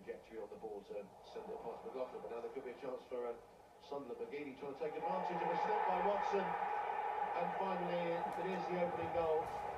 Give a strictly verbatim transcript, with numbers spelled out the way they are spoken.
trajectory on the ball to send it past McLaughlin, but now there could be a chance for uh, Sunderland. Mcgeady trying to take advantage of a step by Watson, and finally it is the opening goal.